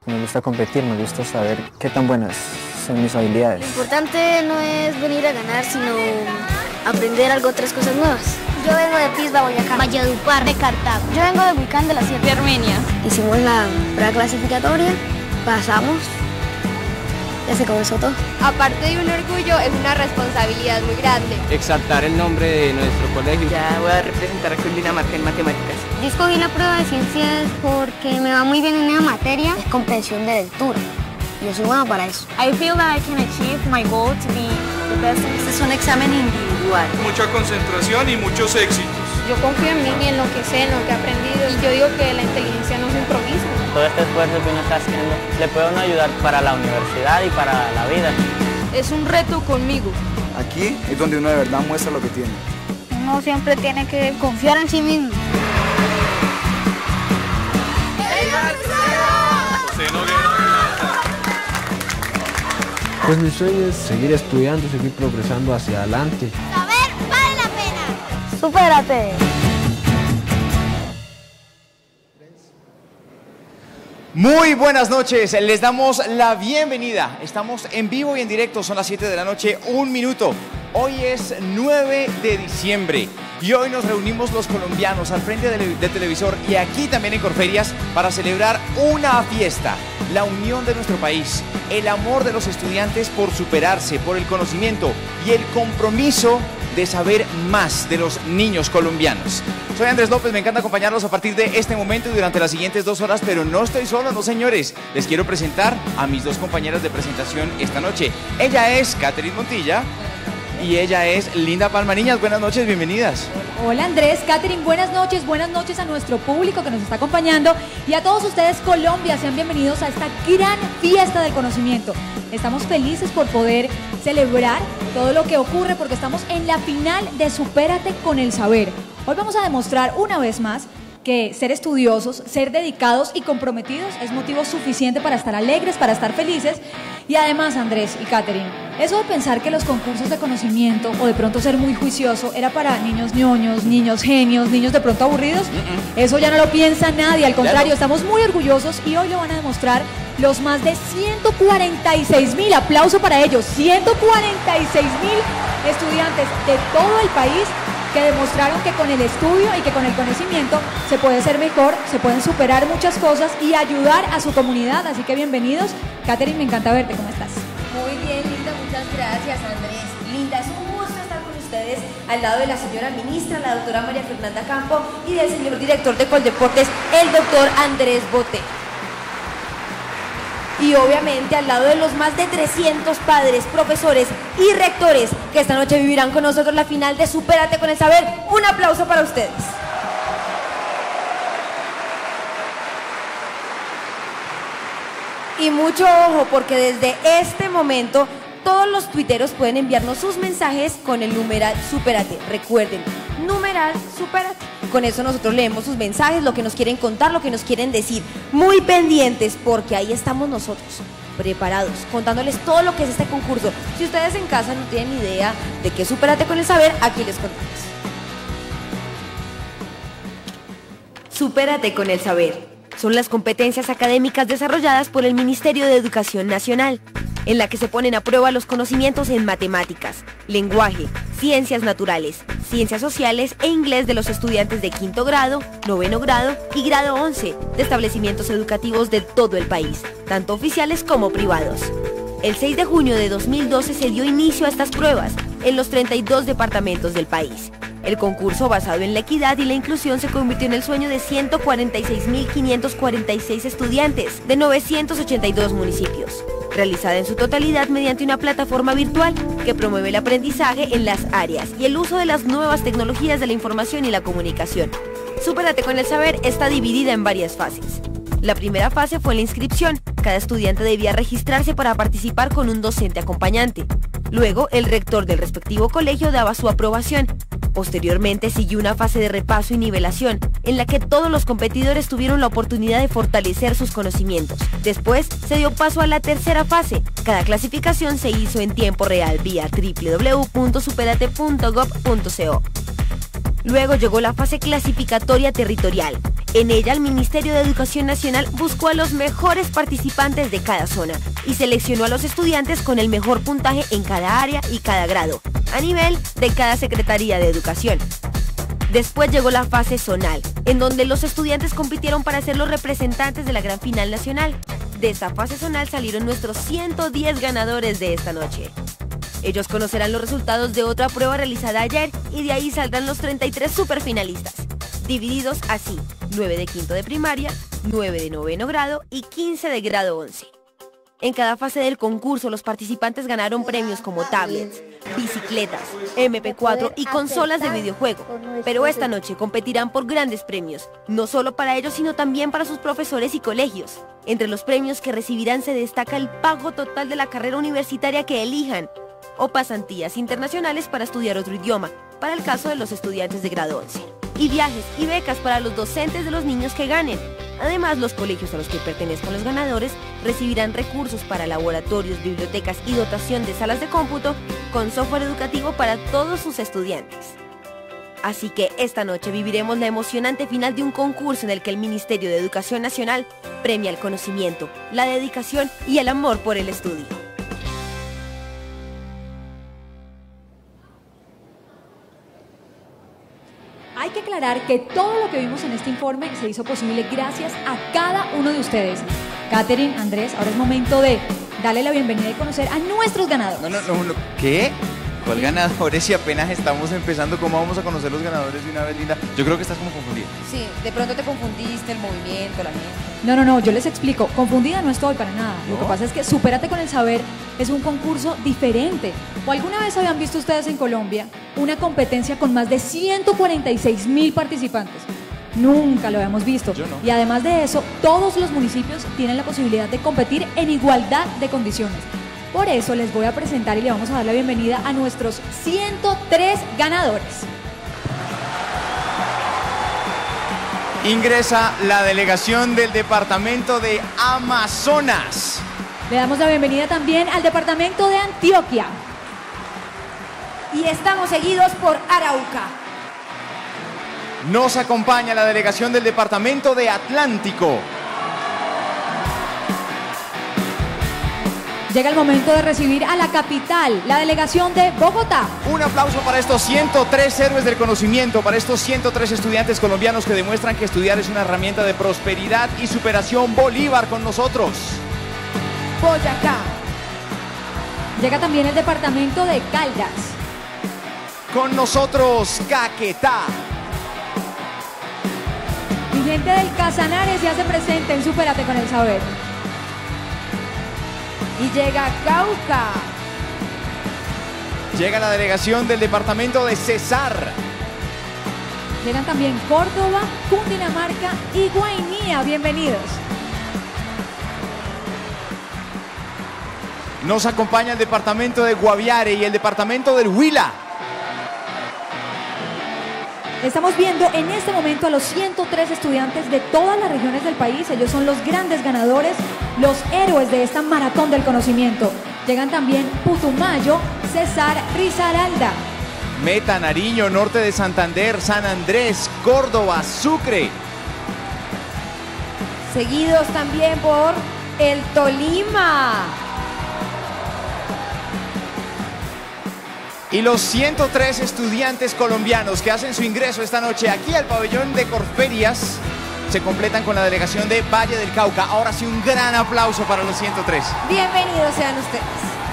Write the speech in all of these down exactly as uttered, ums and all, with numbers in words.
Me gusta competir, me gusta saber qué tan buenas son mis habilidades. Lo importante no es venir a ganar, sino aprender algo, otras cosas nuevas. Yo vengo de Pisba, Boyacá. Valledupar, de Cartago. Yo vengo de Bucán de la Sierra. De Armenia. Hicimos la prueba clasificatoria, pasamos, ya se comenzó todo. Aparte de un orgullo, es una responsabilidad muy grande. Exaltar el nombre de nuestro colegio. Ya voy a representar a Cundinamarca en matemáticas. Yo escogí la prueba de ciencias porque me va muy bien en una materia, es comprensión de lectura. Yo soy buena para eso. I feel that I can achieve my goal to be the best. Este es un examen individual. Mucha concentración y muchos éxitos. Yo confío en mí y en lo que sé, en lo que he aprendido. Y yo digo que la inteligencia no se improvisa. Todo este esfuerzo que uno está haciendo le puede uno ayudar para la universidad y para la vida. Es un reto conmigo. Aquí es donde uno de verdad muestra lo que tiene. Uno siempre tiene que confiar en sí mismo. Pues mi sueño es seguir estudiando, seguir progresando hacia adelante. Saber vale la pena. ¡Supérate! Muy buenas noches, les damos la bienvenida. Estamos en vivo y en directo, son las siete de la noche, un minuto. Hoy es nueve de diciembre y hoy nos reunimos los colombianos al frente del, del televisor y aquí también en Corferias para celebrar una fiesta, la unión de nuestro país, el amor de los estudiantes por superarse, por el conocimiento y el compromiso de saber más de los niños colombianos. Soy Andrés López, me encanta acompañarlos a partir de este momento y durante las siguientes dos horas, pero no estoy solo, no señores. Les quiero presentar a mis dos compañeras de presentación esta noche. Ella es Catherine Montilla y ella es Linda Palma. Niñas, buenas noches, bienvenidas. Hola Andrés, Catherine, buenas noches, buenas noches a nuestro público que nos está acompañando y a todos ustedes Colombia, sean bienvenidos a esta gran fiesta del conocimiento. Estamos felices por poder celebrar todo lo que ocurre porque estamos en la final de Supérate con el Saber. Hoy vamos a demostrar una vez más que ser estudiosos, ser dedicados y comprometidos es motivo suficiente para estar alegres, para estar felices. Y además, Andrés y Catherine, eso de pensar que los concursos de conocimiento o de pronto ser muy juicioso era para niños ñoños, niños genios, niños de pronto aburridos, eso ya no lo piensa nadie, al contrario, estamos muy orgullosos y hoy lo van a demostrar los más de ciento cuarenta y seis mil, aplauso para ellos, ciento cuarenta y seis mil estudiantes de todo el país que demostraron que con el estudio y que con el conocimiento se puede ser mejor, se pueden superar muchas cosas y ayudar a su comunidad. Así que bienvenidos. Catherine, me encanta verte. ¿Cómo estás? Muy bien, Linda. Muchas gracias, Andrés. Linda, es un gusto estar con ustedes al lado de la señora ministra, la doctora María Fernanda Campo, y del señor director de Coldeportes, el doctor Andrés Bote. Y obviamente al lado de los más de trescientos padres, profesores y rectores que esta noche vivirán con nosotros la final de Supérate con el Saber. Un aplauso para ustedes. Y mucho ojo porque desde este momento todos los tuiteros pueden enviarnos sus mensajes con el numeral Supérate. Recuerden, numeral Supérate. Con eso nosotros leemos sus mensajes, lo que nos quieren contar, lo que nos quieren decir. Muy pendientes porque ahí estamos nosotros, preparados, contándoles todo lo que es este concurso. Si ustedes en casa no tienen idea de qué es Supérate con el Saber, aquí les contamos. Supérate con el Saber. Son las competencias académicas desarrolladas por el Ministerio de Educación Nacional, en la que se ponen a prueba los conocimientos en matemáticas, lenguaje, ciencias naturales, ciencias sociales e inglés de los estudiantes de quinto grado, noveno grado y grado once de establecimientos educativos de todo el país, tanto oficiales como privados. El seis de junio de dos mil doce se dio inicio a estas pruebas en los treinta y dos departamentos del país. El concurso, basado en la equidad y la inclusión, se convirtió en el sueño de ciento cuarenta y seis mil quinientos cuarenta y seis estudiantes de novecientos ochenta y dos municipios, realizada en su totalidad mediante una plataforma virtual que promueve el aprendizaje en las áreas y el uso de las nuevas tecnologías de la información y la comunicación. Supérate con el Saber está dividida en varias fases. La primera fase fue la inscripción. Cada estudiante debía registrarse para participar con un docente acompañante. Luego, el rector del respectivo colegio daba su aprobación. Posteriormente siguió una fase de repaso y nivelación, en la que todos los competidores tuvieron la oportunidad de fortalecer sus conocimientos. Después se dio paso a la tercera fase. Cada clasificación se hizo en tiempo real vía doble u doble u doble u punto superate punto gob punto co. Luego llegó la fase clasificatoria territorial, En ella, el Ministerio de Educación Nacional buscó a los mejores participantes de cada zona y seleccionó a los estudiantes con el mejor puntaje en cada área y cada grado, a nivel de cada Secretaría de Educación. Después llegó la fase zonal, en donde los estudiantes compitieron para ser los representantes de la gran final nacional. De esta fase zonal salieron nuestros ciento diez ganadores de esta noche. Ellos conocerán los resultados de otra prueba realizada ayer y de ahí saldrán los treinta y tres superfinalistas, divididos así: nueve de quinto de primaria, nueve de noveno grado y quince de grado once. En cada fase del concurso, los participantes ganaron premios como tablets, bicicletas, eme pe cuatro y consolas de videojuego. Pero esta noche competirán por grandes premios, no solo para ellos, sino también para sus profesores y colegios. Entre los premios que recibirán se destaca el pago total de la carrera universitaria que elijan, o pasantías internacionales para estudiar otro idioma, para el caso de los estudiantes de grado once. Y viajes y becas para los docentes de los niños que ganen. Además, los colegios a los que pertenezcan los ganadores recibirán recursos para laboratorios, bibliotecas y dotación de salas de cómputo con software educativo para todos sus estudiantes. Así que esta noche viviremos la emocionante final de un concurso en el que el Ministerio de Educación Nacional premia el conocimiento, la dedicación y el amor por el estudio. Hay que aclarar que todo lo que vimos en este informe se hizo posible gracias a cada uno de ustedes. Katherine, Andrés, ahora es momento de darle la bienvenida y conocer a nuestros ganadores. No, no, no, no. ¿Qué? ¿Cuál ganadores? Si apenas estamos empezando, ¿cómo vamos a conocer los ganadores de una vez, Linda? Yo creo que estás como confundida. Sí, de pronto te confundiste, el movimiento, la gente. No, no, no, yo les explico. Confundida no estoy para nada. ¿No? Lo que pasa es que Supérate con el Saber es un concurso diferente. ¿O alguna vez habían visto ustedes en Colombia una competencia con más de ciento cuarenta y seis mil participantes? Nunca lo habíamos visto. Yo no. Y además de eso, todos los municipios tienen la posibilidad de competir en igualdad de condiciones. Por eso les voy a presentar y le vamos a dar la bienvenida a nuestros ciento tres ganadores. Ingresa la delegación del departamento de Amazonas. Le damos la bienvenida también al departamento de Antioquia. Y estamos seguidos por Arauca. Nos acompaña la delegación del departamento de Atlántico. Llega el momento de recibir a la capital, la delegación de Bogotá. Un aplauso para estos ciento tres héroes del conocimiento, para estos ciento tres estudiantes colombianos que demuestran que estudiar es una herramienta de prosperidad y superación. Bolívar con nosotros. Boyacá. Llega también el departamento de Caldas. Con nosotros, Caquetá. Mi gente del Casanares se hace presente en Supérate con el Saber. Y llega Cauca. Llega la delegación del departamento de Cesar. Llegan también Córdoba, Cundinamarca y Guainía. Bienvenidos. Nos acompaña el departamento de Guaviare y el departamento del Huila. Estamos viendo en este momento a los ciento tres estudiantes de todas las regiones del país. Ellos son los grandes ganadores, los héroes de esta maratón del conocimiento. Llegan también Putumayo, Cesar, Risaralda. Meta, Nariño, norte de Santander, San Andrés, Córdoba, Sucre. Seguidos también por el Tolima. Y los ciento tres estudiantes colombianos que hacen su ingreso esta noche aquí al pabellón de Corferias se completan con la delegación de Valle del Cauca. Ahora sí, un gran aplauso para los ciento tres. Bienvenidos sean ustedes.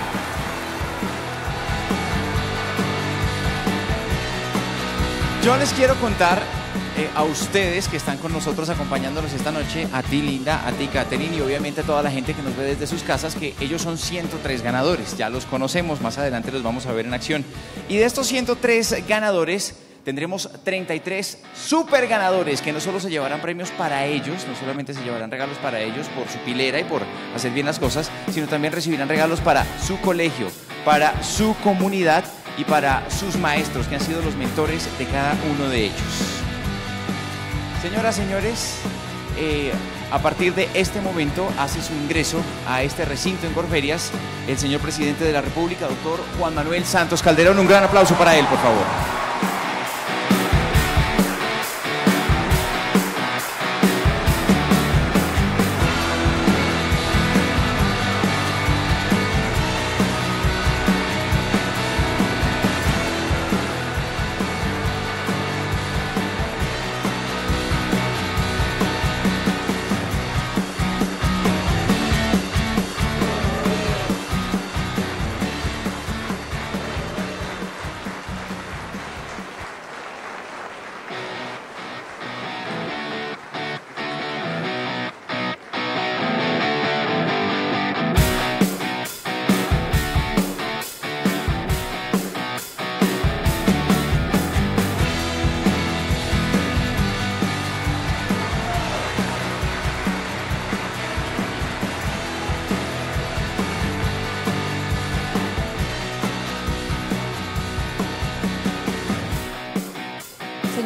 Yo les quiero contar eh, a ustedes que están con nosotros acompañándonos esta noche, a ti Linda, a ti Katherine y obviamente a toda la gente que nos ve desde sus casas, que ellos son ciento tres ganadores, ya los conocemos, más adelante los vamos a ver en acción. Y de estos ciento tres ganadores tendremos treinta y tres super ganadores que no solo se llevarán premios para ellos, no solamente se llevarán regalos para ellos por su pilera y por hacer bien las cosas, sino también recibirán regalos para su colegio, para su comunidad y para sus maestros, que han sido los mentores de cada uno de ellos. Señoras, señores, eh, a partir de este momento hace su ingreso a este recinto en Corferias el señor presidente de la República, doctor Juan Manuel Santos Calderón. Un gran aplauso para él, por favor.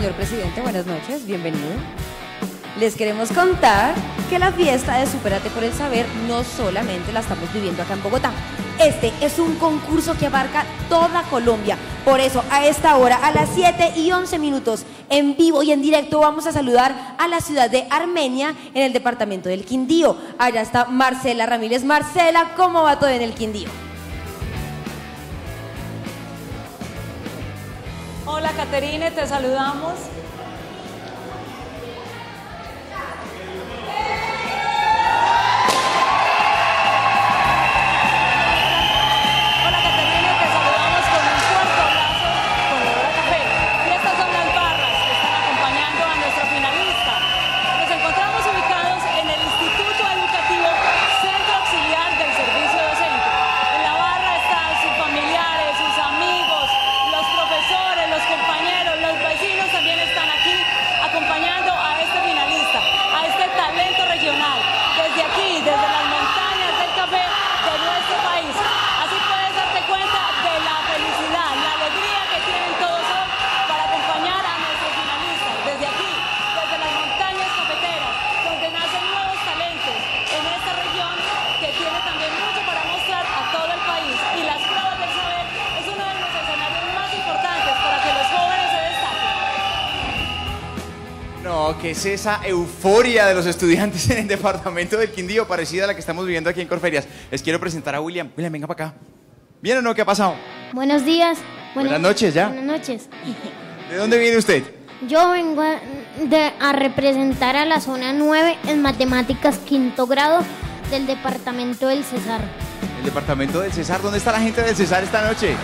Señor presidente, buenas noches, bienvenido. Les queremos contar que la fiesta de Supérate por el Saber no solamente la estamos viviendo acá en Bogotá. Este es un concurso que abarca toda Colombia. Por eso, a esta hora, a las siete y once minutos, en vivo y en directo, vamos a saludar a la ciudad de Armenia, en el departamento del Quindío. Allá está Marcela Ramírez. Marcela, ¿cómo va todo en el Quindío? Hola, Caterine, te saludamos. ¿Qué es esa euforia de los estudiantes en el departamento del Quindío, parecida a la que estamos viviendo aquí en Corferias? Les quiero presentar a William. William, venga para acá. ¿Bien o no? ¿Qué ha pasado? Buenos días. Buenas, buenas noches ya. Buenas noches. ¿De dónde viene usted? Yo vengo a, de, a representar a la zona nueve en matemáticas quinto grado del departamento del Cesar. ¿El departamento del Cesar? ¿Dónde está la gente del Cesar esta noche?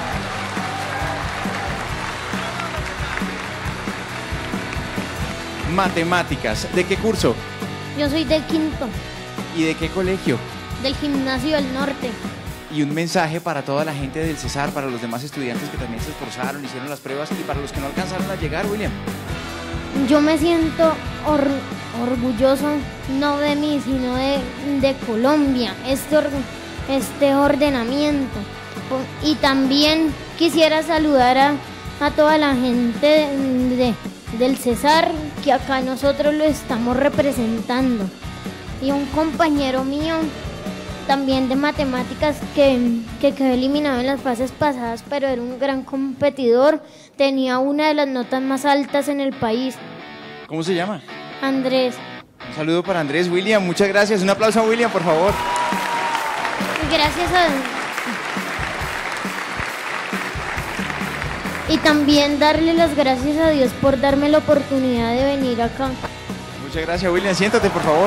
Matemáticas. ¿De qué curso? Yo soy del quinto. ¿Y de qué colegio? Del Gimnasio del Norte. Y un mensaje para toda la gente del Cesar, para los demás estudiantes que también se esforzaron, hicieron las pruebas, y para los que no alcanzaron a llegar, William. Yo me siento or orgulloso, no de mí, sino de, de Colombia, este, or este ordenamiento. Y también quisiera saludar a, a toda la gente de, de del Cesar, que acá nosotros lo estamos representando, y un compañero mío también de matemáticas que, que quedó eliminado en las fases pasadas, pero era un gran competidor, tenía una de las notas más altas en el país. ¿Cómo se llama? Andrés. Un saludo para Andrés. William, muchas gracias. Un aplauso a William, por favor. Gracias a... Y también darle las gracias a Dios por darme la oportunidad de venir acá. Muchas gracias, William. Siéntate, por favor.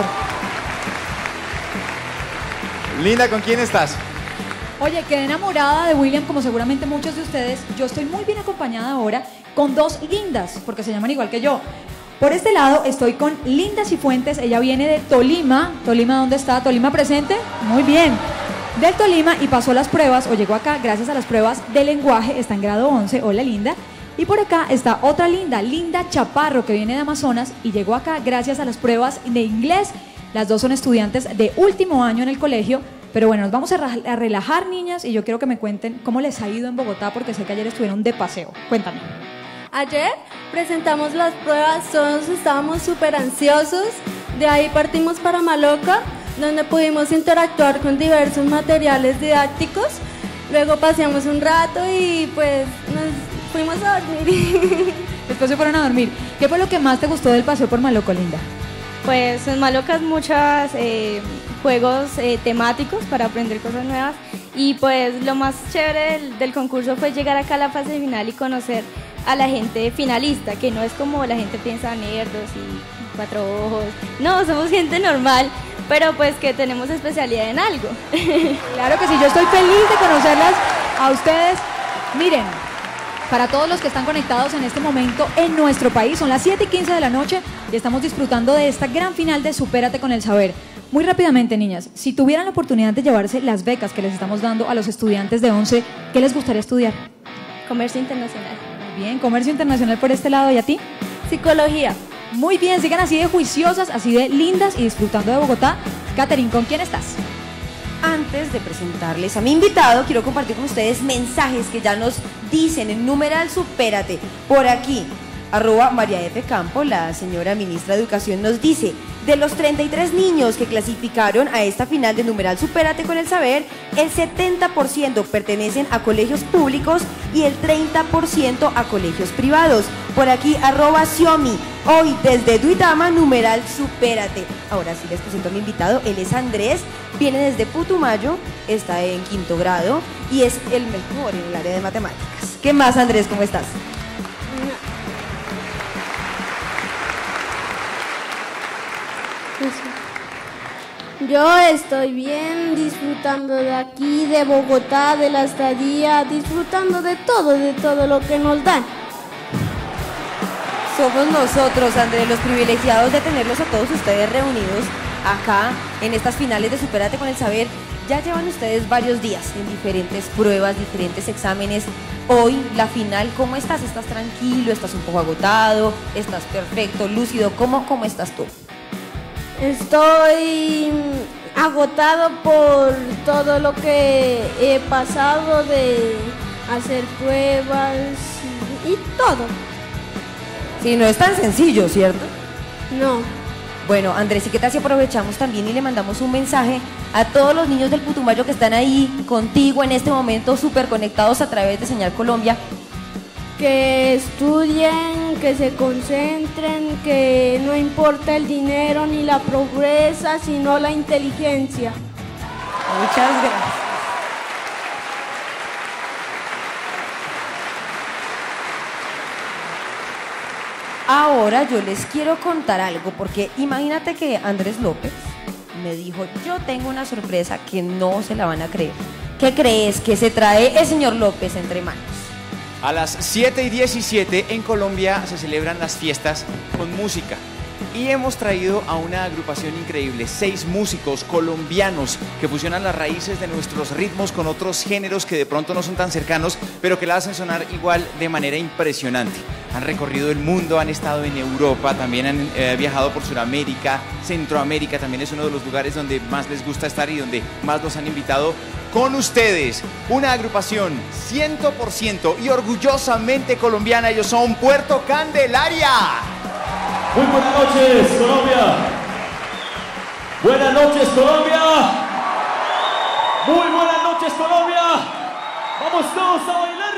Linda, ¿con quién estás? Oye, quedé enamorada de William, como seguramente muchos de ustedes. Yo estoy muy bien acompañada ahora con dos lindas, porque se llaman igual que yo. Por este lado estoy con Linda Cifuentes. Ella viene de Tolima. ¿Tolima dónde está? ¿Tolima presente? Muy bien. Del Tolima, y pasó las pruebas, o llegó acá gracias a las pruebas de lenguaje, está en grado once. Hola, Linda. Y por acá está otra Linda, Linda Chaparro, que viene de Amazonas y llegó acá gracias a las pruebas de inglés. Las dos son estudiantes de último año en el colegio. Pero bueno, nos vamos a, a relajar, niñas, y yo quiero que me cuenten cómo les ha ido en Bogotá, porque sé que ayer estuvieron de paseo. Cuéntame. Ayer presentamos las pruebas, todos estábamos súper ansiosos. De ahí partimos para Maloca, donde pudimos interactuar con diversos materiales didácticos. Luego paseamos un rato y pues nos fuimos a dormir. Después se fueron a dormir. ¿Qué fue lo que más te gustó del paseo por Maloca, Linda? Pues en Maloca muchos eh, juegos eh, temáticos para aprender cosas nuevas, y pues lo más chévere del, del concurso fue llegar acá a la fase final y conocer a la gente finalista, que no es como la gente piensa, nerdos y cuatro ojos. No, somos gente normal, pero pues que tenemos especialidad en algo. Claro que sí, yo estoy feliz de conocerlas a ustedes. Miren, para todos los que están conectados en este momento en nuestro país, son las siete y quince de la noche y estamos disfrutando de esta gran final de Supérate con el Saber. Muy rápidamente, niñas, si tuvieran la oportunidad de llevarse las becas que les estamos dando a los estudiantes de once, ¿qué les gustaría estudiar? Comercio internacional. Muy bien, comercio internacional por este lado. ¿Y a ti? Psicología. Muy bien, sigan así de juiciosas, así de lindas y disfrutando de Bogotá. Katherine, ¿con quién estás? Antes de presentarles a mi invitado, quiero compartir con ustedes mensajes que ya nos dicen en numeral Supérate. Por aquí, Arroba María F. Campo, la señora ministra de Educación, nos dice: de los treinta y tres niños que clasificaron a esta final de numeral Supérate con el Saber, el setenta por ciento pertenecen a colegios públicos y el treinta por ciento a colegios privados. Por aquí, arroba Xiaomi, hoy desde Duitama, numeral Supérate. Ahora sí les presento a mi invitado, él es Andrés, viene desde Putumayo, está en quinto grado y es el mejor en el área de matemáticas. ¿Qué más, Andrés? ¿Cómo estás? Yo estoy bien, disfrutando de aquí, de Bogotá, de la estadía, disfrutando de todo, de todo lo que nos dan. Somos nosotros, Andrés, los privilegiados de tenerlos a todos ustedes reunidos acá en estas finales de Supérate con el Saber. Ya llevan ustedes varios días en diferentes pruebas, diferentes exámenes. Hoy, la final, ¿cómo estás? ¿Estás tranquilo? ¿Estás un poco agotado? ¿Estás perfecto, lúcido? ¿Cómo, cómo estás tú? Estoy agotado por todo lo que he pasado de hacer pruebas y todo. Sí, no es tan sencillo, ¿cierto? No. Bueno, Andrés, ¿y qué tal si aprovechamos también y le mandamos un mensaje a todos los niños del Putumayo que están ahí contigo en este momento, súper conectados a través de Señal Colombia? Que estudien, que se concentren, que no importa el dinero ni la pobreza, sino la inteligencia. Muchas gracias. Ahora yo les quiero contar algo, porque imagínate que Andrés López me dijo: yo tengo una sorpresa que no se la van a creer. ¿Qué crees que se trae el señor López entre manos? A las siete y diecisiete en Colombia se celebran las fiestas con música y hemos traído a una agrupación increíble, seis músicos colombianos que fusionan las raíces de nuestros ritmos con otros géneros que de pronto no son tan cercanos, pero que la hacen sonar igual de manera impresionante. Han recorrido el mundo, han estado en Europa, también han eh, viajado por Sudamérica, Centroamérica, también es uno de los lugares donde más les gusta estar y donde más los han invitado. Con ustedes, una agrupación cien por ciento y orgullosamente colombiana. Ellos son Puerto Candelaria. Muy buenas noches, Colombia. Buenas noches, Colombia. Muy buenas noches, Colombia. Vamos todos a bailar.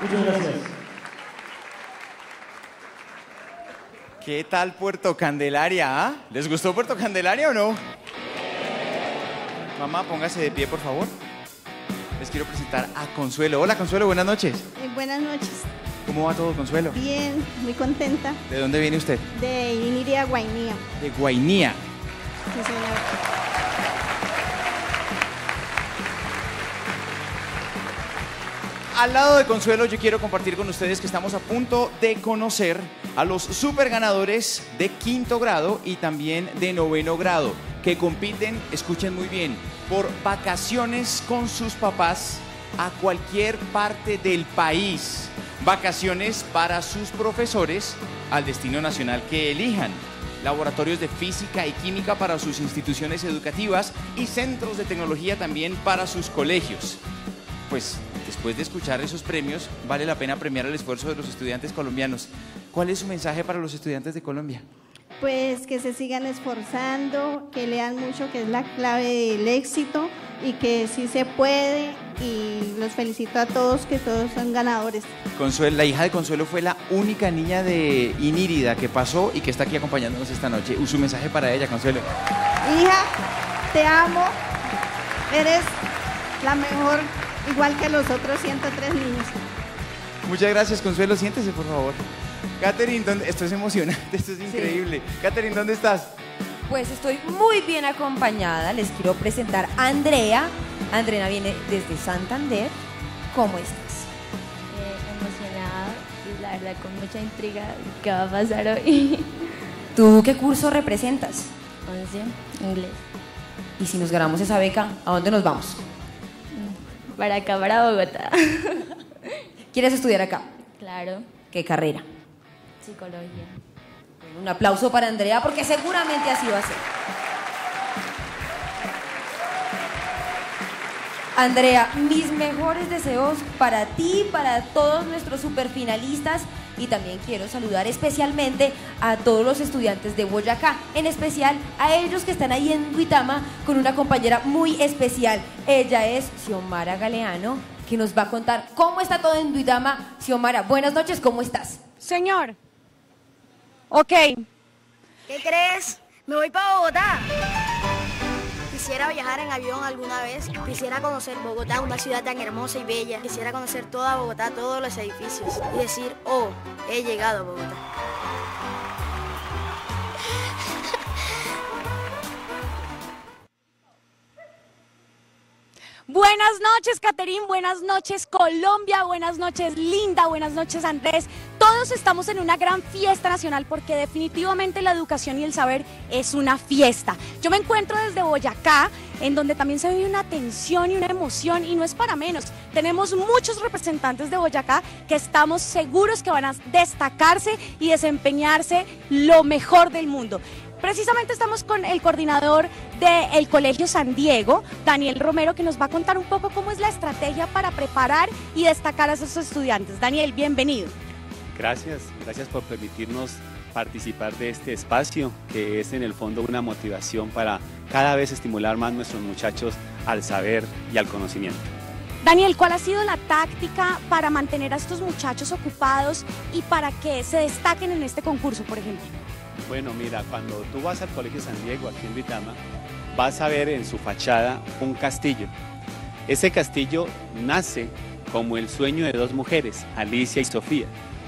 Muchas gracias. ¿Qué tal Puerto Candelaria? ¿Ah? ¿Les gustó Puerto Candelaria o no? Mamá, póngase de pie, por favor. Les quiero presentar a Consuelo. Hola, Consuelo, buenas noches. Eh, buenas noches. ¿Cómo va todo, Consuelo? Bien, muy contenta. ¿De dónde viene usted? De Iniria, Guainía. De Guainía. Sí, señor. Al lado de Consuelo, yo quiero compartir con ustedes que estamos a punto de conocer a los super ganadores de quinto grado y también de noveno grado, que compiten, escuchen muy bien, por vacaciones con sus papás a cualquier parte del país. Vacaciones para sus profesores al destino nacional que elijan. Laboratorios de física y química para sus instituciones educativas y centros de tecnología también para sus colegios. Pues después de escuchar esos premios, vale la pena premiar el esfuerzo de los estudiantes colombianos. ¿Cuál es su mensaje para los estudiantes de Colombia? Pues que se sigan esforzando, que lean mucho, que es la clave del éxito y que sí se puede, y los felicito a todos, que todos son ganadores. Consuelo, la hija de Consuelo fue la única niña de Inírida que pasó y que está aquí acompañándonos esta noche. Su mensaje para ella, Consuelo. Hija, te amo, eres la mejor, igual que los otros ciento tres niños. Muchas gracias, Consuelo. Siéntese, por favor. Catherine, ¿dónde? Esto es emocionante, esto es increíble. Sí. Catherine, ¿dónde estás? Pues estoy muy bien acompañada. Les quiero presentar a Andrea. Andrea viene desde Santander. ¿Cómo estás? Eh, emocionada y la verdad con mucha intriga. ¿Qué va a pasar hoy? ¿Tú qué curso representas? once, inglés. ¿Y si nos ganamos esa beca, a dónde nos vamos? Para acá, para Bogotá. ¿Quieres estudiar acá? Claro. ¿Qué carrera? Psicología. Un aplauso para Andrea, porque seguramente así va a ser. Andrea, mis mejores deseos para ti, para todos nuestros superfinalistas, y también quiero saludar especialmente a todos los estudiantes de Boyacá, en especial a ellos que están ahí en Duitama con una compañera muy especial. Ella es Xiomara Galeano, que nos va a contar cómo está todo en Duitama. Xiomara, buenas noches, ¿cómo estás? Señor, ok. ¿Qué crees? Me voy para Bogotá. Quisiera viajar en avión alguna vez. Quisiera conocer Bogotá, una ciudad tan hermosa y bella. Quisiera conocer toda Bogotá, todos los edificios y decir, oh, he llegado a Bogotá. Buenas noches, Caterín, buenas noches, Colombia, buenas noches, Linda, buenas noches, Andrés. Todos estamos en una gran fiesta nacional porque definitivamente la educación y el saber es una fiesta. Yo me encuentro desde Boyacá, en donde también se vive una tensión y una emoción, y no es para menos. Tenemos muchos representantes de Boyacá que estamos seguros que van a destacarse y desempeñarse lo mejor del mundo. Precisamente estamos con el coordinador del Colegio San Diego, Daniel Romero, que nos va a contar un poco cómo es la estrategia para preparar y destacar a esos estudiantes. Daniel, bienvenido. Gracias, gracias por permitirnos participar de este espacio, que es en el fondo una motivación para cada vez estimular más a nuestros muchachos al saber y al conocimiento. Daniel, ¿cuál ha sido la táctica para mantener a estos muchachos ocupados y para que se destaquen en este concurso, por ejemplo? Bueno, mira, cuando tú vas al Colegio San Diego, aquí en Duitama, vas a ver en su fachada un castillo. Ese castillo nace como el sueño de dos mujeres, Alicia y Sofía.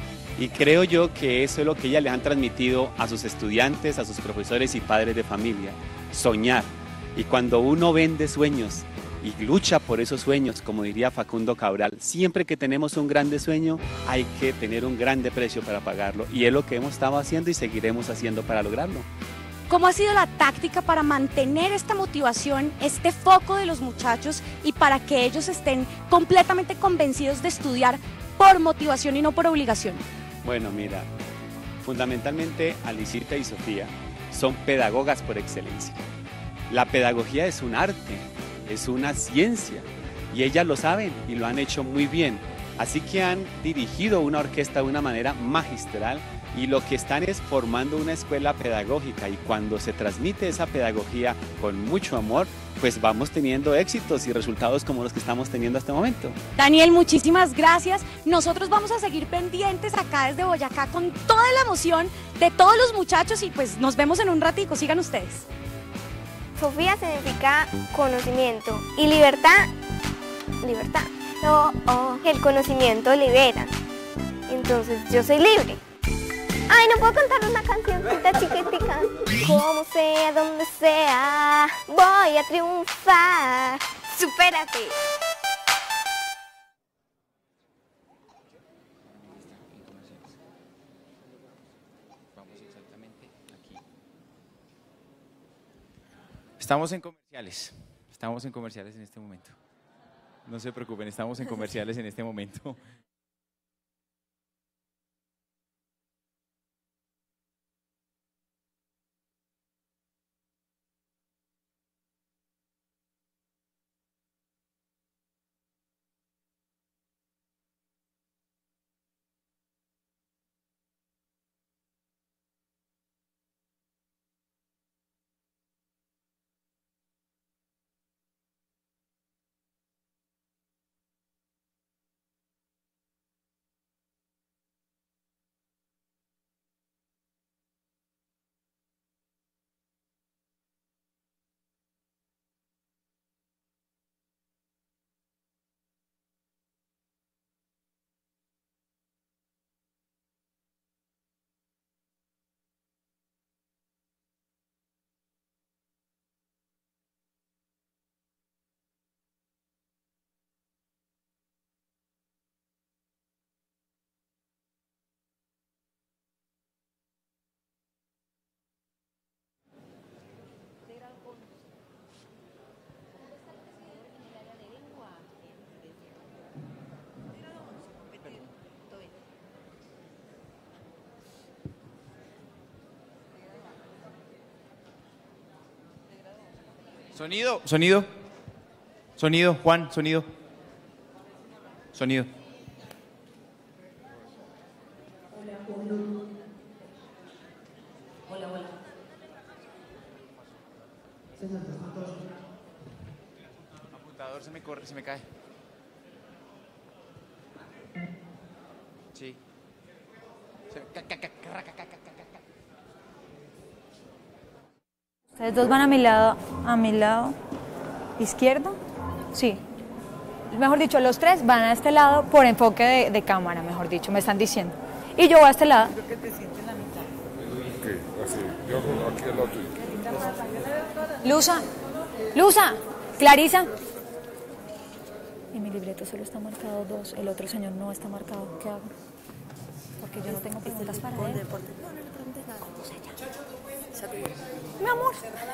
Y creo yo que eso es lo que ellas le han transmitido a sus estudiantes, a sus profesores y padres de familia, soñar. Y cuando uno vende sueños y lucha por esos sueños, como diría Facundo Cabral, siempre que tenemos un grande sueño hay que tener un grande precio para pagarlo, y es lo que hemos estado haciendo y seguiremos haciendo para lograrlo. ¿Cómo ha sido la táctica para mantener esta motivación, este foco de los muchachos, y para que ellos estén completamente convencidos de estudiar por motivación y no por obligación? Bueno, mira, fundamentalmente Alicita y Sofía son pedagogas por excelencia. La pedagogía es un arte, es una ciencia, y ellas lo saben y lo han hecho muy bien. Así que han dirigido una orquesta de una manera magistral y lo que están es formando una escuela pedagógica, y cuando se transmite esa pedagogía con mucho amor, pues vamos teniendo éxitos y resultados como los que estamos teniendo hasta el momento. Daniel, muchísimas gracias. Nosotros vamos a seguir pendientes acá desde Boyacá con toda la emoción de todos los muchachos y pues nos vemos en un ratico, sigan ustedes. Sofía significa conocimiento y libertad, libertad. No, oh, el conocimiento libera. Entonces yo soy libre. Ay, no puedo cantar una cancioncita chiquitica. Como sea, donde sea, voy a triunfar. Supérate. Estamos en comerciales. Estamos en comerciales en este momento. No se preocupen, estamos en comerciales en este momento. Sonido, sonido, sonido, Juan, sonido, sonido. Hola, hola. Apuntador se me corre, se me cae. Sí. Se- ca- ca- ca- ca- ca- ca- ca- ca- ca. Ustedes dos van a mi lado, a mi lado izquierdo. Sí. Mejor dicho, los tres van a este lado por enfoque de, de cámara, mejor dicho, me están diciendo. Y yo voy a este lado. Ok, así, yo aquí al lado tuyo. Luza, Luza, Clarisa. En mi libreto solo está marcado dos, el otro señor no está marcado. ¿Qué hago? Porque yo no tengo preguntas para él. ¿Cómo se llama? Mi amor.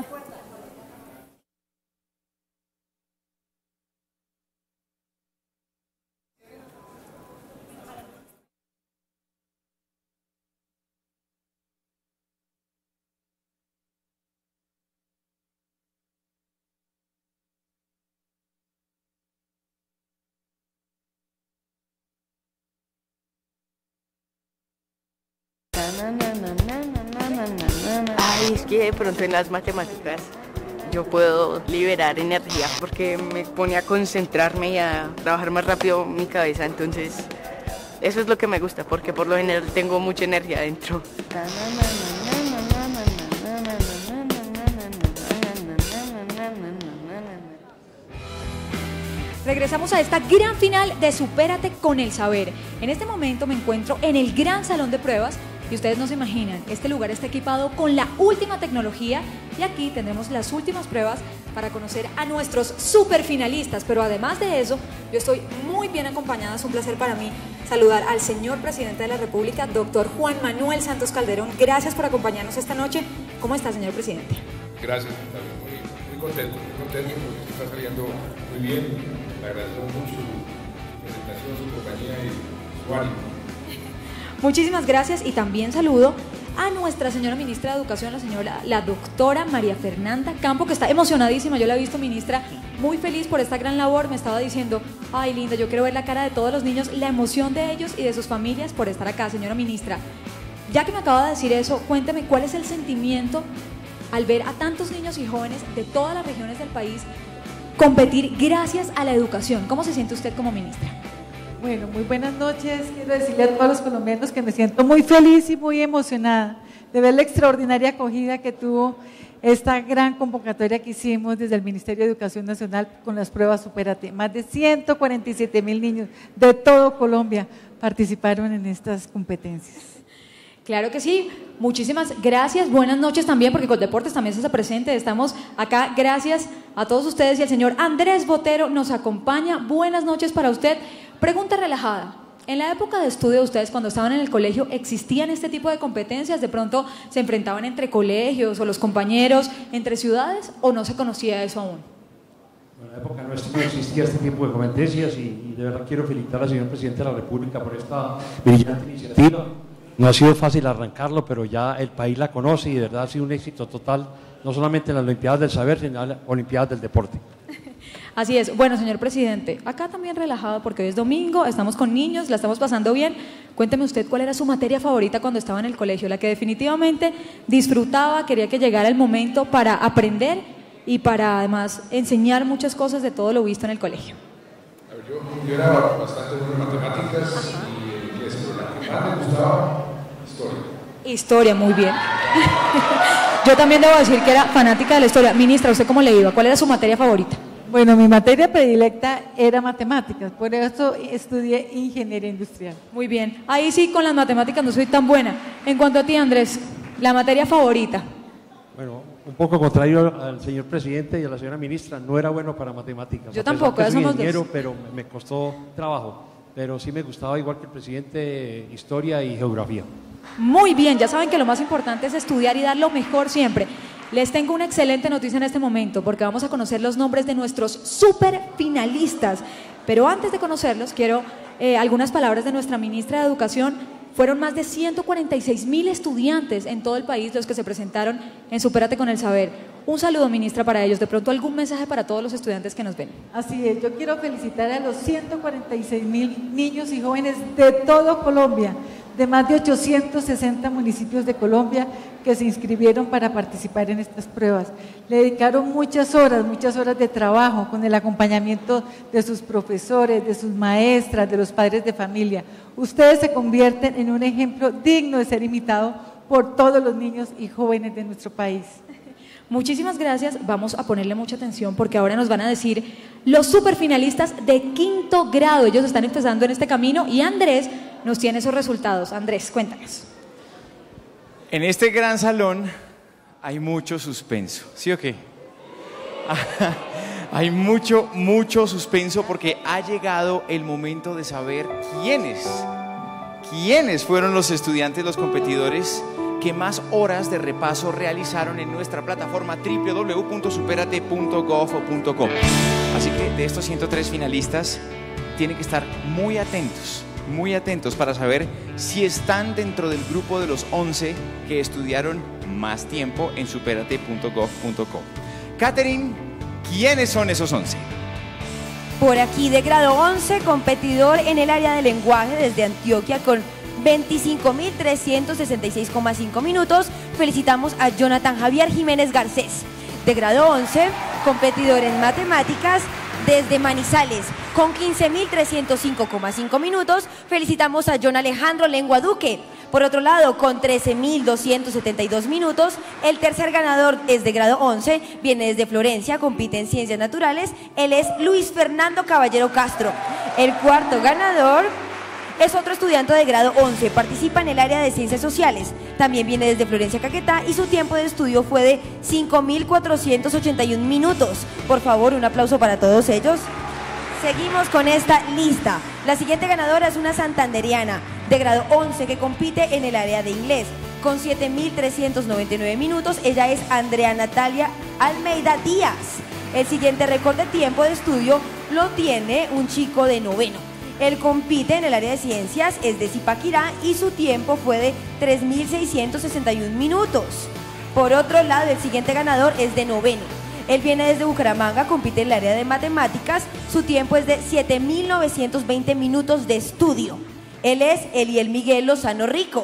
Ay, es que de pronto en las matemáticas yo puedo liberar energía porque me pone a concentrarme y a trabajar más rápido mi cabeza, entonces eso es lo que me gusta porque por lo general tengo mucha energía adentro. Regresamos a esta gran final de Supérate con el Saber. En este momento me encuentro en el gran salón de pruebas y ustedes no se imaginan, este lugar está equipado con la última tecnología y aquí tendremos las últimas pruebas para conocer a nuestros super finalistas. Pero además de eso, yo estoy muy bien acompañada, es un placer para mí saludar al señor presidente de la República, doctor Juan Manuel Santos Calderón. Gracias por acompañarnos esta noche. ¿Cómo está, señor presidente? Gracias, muy, muy contento, muy contento porque está saliendo muy bien. Le agradezco mucho su presentación, su compañía y su ánimo. Muchísimas gracias y también saludo a nuestra señora ministra de Educación, la señora, la doctora María Fernanda Campo, que está emocionadísima. Yo la he visto, ministra, muy feliz por esta gran labor. Me estaba diciendo, ay, linda, yo quiero ver la cara de todos los niños, la emoción de ellos y de sus familias por estar acá, señora ministra. Ya que me acaba de decir eso, cuénteme cuál es el sentimiento al ver a tantos niños y jóvenes de todas las regiones del país competir gracias a la educación. ¿Cómo se siente usted como ministra? Bueno, muy buenas noches. Quiero decirle a todos los colombianos que me siento muy feliz y muy emocionada de ver la extraordinaria acogida que tuvo esta gran convocatoria que hicimos desde el Ministerio de Educación Nacional con las pruebas Supérate. Más de ciento cuarenta y siete mil niños de todo Colombia participaron en estas competencias. Claro que sí, muchísimas gracias, buenas noches también, porque Coldeportes también se hace presente, estamos acá, gracias a todos ustedes y el señor Andrés Botero nos acompaña, buenas noches para usted. Pregunta relajada, en la época de estudio de ustedes, cuando estaban en el colegio, ¿existían este tipo de competencias? ¿De pronto se enfrentaban entre colegios o los compañeros, entre ciudades, o no se conocía eso aún? En la época no existía este tipo de competencias y, y de verdad quiero felicitar al señor Presidente de la República por esta brillante iniciativa. No ha sido fácil arrancarlo, pero ya el país la conoce y de verdad ha sido un éxito total, no solamente en las Olimpiadas del Saber, sino en las Olimpiadas del Deporte. Así es. Bueno, señor presidente, acá también relajado porque hoy es domingo, estamos con niños, la estamos pasando bien. Cuénteme usted cuál era su materia favorita cuando estaba en el colegio, la que definitivamente disfrutaba, quería que llegara el momento para aprender y para además enseñar muchas cosas de todo lo visto en el colegio. Yo, yo era bastante bueno en matemáticas y inglés, pero la que más me gustaba, historia. Historia, muy bien. Yo también debo decir que era fanática de la historia. Ministra, ¿usted cómo le iba? ¿Cuál era su materia favorita? Bueno, mi materia predilecta era matemáticas, por eso estudié ingeniería industrial. Muy bien, ahí sí con las matemáticas no soy tan buena. En cuanto a ti, Andrés, la materia favorita. Bueno, un poco contrario al señor presidente y a la señora ministra, no era bueno para matemáticas. Yo tampoco, soy somos ingeniero, dos. Pero me costó trabajo, pero sí me gustaba igual que el presidente historia y geografía. Muy bien, ya saben que lo más importante es estudiar y dar lo mejor siempre. Les tengo una excelente noticia en este momento porque vamos a conocer los nombres de nuestros super finalistas. Pero antes de conocerlos, quiero eh, algunas palabras de nuestra ministra de Educación. Fueron más de ciento cuarenta y seis mil estudiantes en todo el país los que se presentaron en Supérate con el Saber. Un saludo, ministra, para ellos. De pronto, algún mensaje para todos los estudiantes que nos ven. Así es, yo quiero felicitar a los ciento cuarenta y seis mil niños y jóvenes de todo Colombia, de más de ochocientos sesenta municipios de Colombia que se inscribieron para participar en estas pruebas. Le dedicaron muchas horas, muchas horas de trabajo con el acompañamiento de sus profesores, de sus maestras, de los padres de familia. Ustedes se convierten en un ejemplo digno de ser imitado por todos los niños y jóvenes de nuestro país. Muchísimas gracias, vamos a ponerle mucha atención porque ahora nos van a decir los superfinalistas de quinto grado. Ellos están empezando en este camino y Andrés nos tiene esos resultados. Andrés, cuéntanos. En este gran salón hay mucho suspenso, ¿sí o qué? Hay mucho, mucho suspenso porque ha llegado el momento de saber quiénes, quiénes fueron los estudiantes, los competidores que más horas de repaso realizaron en nuestra plataforma doble u doble u doble u punto superate punto gov punto co. Así que de estos ciento tres finalistas tienen que estar muy atentos, muy atentos para saber si están dentro del grupo de los once que estudiaron más tiempo en superate punto gov punto co. Catherine, ¿quiénes son esos once? Por aquí de grado once, competidor en el área de lenguaje desde Antioquia con veinticinco mil trescientos sesenta y seis coma cinco minutos. Felicitamos a Jonathan Javier Jiménez Garcés. De grado once, competidor en matemáticas desde Manizales con quince mil trescientos cinco coma cinco minutos. Felicitamos a John Alejandro Lengua Duque. Por otro lado, con trece mil doscientos setenta y dos minutos, el tercer ganador es de grado once, viene desde Florencia, compite en ciencias naturales. Él es Luis Fernando Caballero Castro. El cuarto ganador es otro estudiante de grado once, participa en el área de ciencias sociales, también viene desde Florencia, Caquetá, y su tiempo de estudio fue de cinco mil cuatrocientos ochenta y un minutos. Por favor, un aplauso para todos ellos. Seguimos con esta lista. La siguiente ganadora es una santanderiana de grado once que compite en el área de inglés con siete mil trescientos noventa y nueve minutos. Ella es Andrea Natalia Almeida Díaz. El siguiente récord de tiempo de estudio lo tiene un chico de noveno. Él compite en el área de ciencias, es de Zipaquirá y su tiempo fue de tres mil seiscientos sesenta y un minutos. Por otro lado, el siguiente ganador es de noveno. Él viene desde Bucaramanga, compite en el área de matemáticas, su tiempo es de siete mil novecientos veinte minutos de estudio. Él es Eliel Miguel Lozano Rico.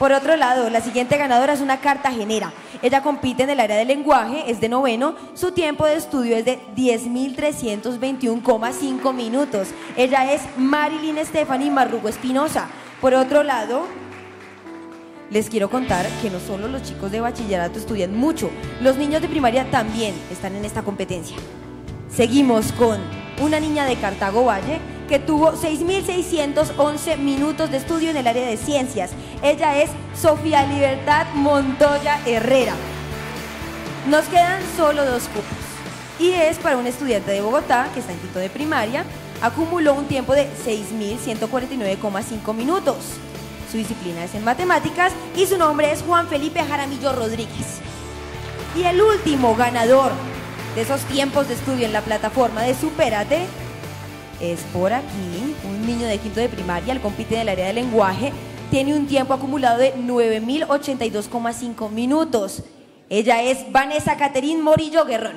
Por otro lado, la siguiente ganadora es una cartagenera. Ella compite en el área del lenguaje, es de noveno, su tiempo de estudio es de diez mil trescientos veintiuno coma cinco minutos. Ella es Marilyn Stephanie Marrugo Espinosa. Por otro lado, les quiero contar que no solo los chicos de bachillerato estudian mucho, los niños de primaria también están en esta competencia. Seguimos con una niña de Cartago Valle que tuvo seis mil seiscientos once minutos de estudio en el área de ciencias. Ella es Sofía Libertad Montoya Herrera. Nos quedan solo dos cupos y es para un estudiante de Bogotá que está en quinto de primaria. Acumuló un tiempo de seis mil ciento cuarenta y nueve coma cinco minutos. Su disciplina es en matemáticas y su nombre es Juan Felipe Jaramillo Rodríguez. Y el último ganador de esos tiempos de estudio en la plataforma de Supérate es por aquí, un niño de quinto de primaria, él compite en el área de lenguaje, tiene un tiempo acumulado de nueve mil ochenta y dos coma cinco minutos. Ella es Vanessa Caterín Morillo Guerrón.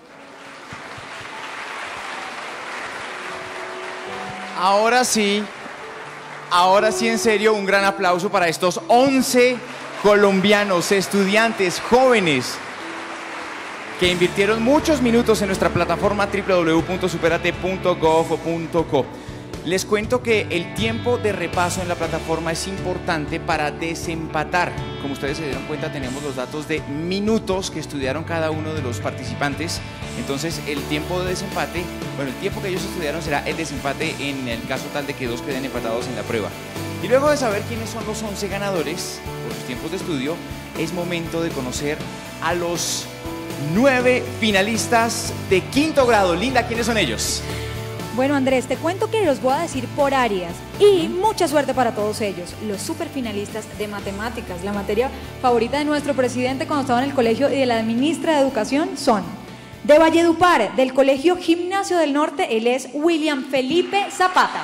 Ahora sí, ahora sí en serio, un gran aplauso para estos once colombianos, estudiantes, jóvenes, que invirtieron muchos minutos en nuestra plataforma w w w punto superate punto gov punto co. Les cuento que el tiempo de repaso en la plataforma es importante para desempatar. Como ustedes se dieron cuenta, tenemos los datos de minutos que estudiaron cada uno de los participantes. Entonces, el tiempo de desempate, bueno, el tiempo que ellos estudiaron será el desempate en el caso tal de que dos queden empatados en la prueba. Y luego de saber quiénes son los once ganadores por sus tiempos de estudio, es momento de conocer a los nueve finalistas de quinto grado. Linda, ¿quiénes son ellos? Bueno, Andrés, te cuento que los voy a decir por áreas y mucha suerte para todos ellos. Los superfinalistas de matemáticas, la materia favorita de nuestro presidente cuando estaba en el colegio y de la ministra de Educación, son de Valledupar, del Colegio Gimnasio del Norte, él es William Felipe Zapata.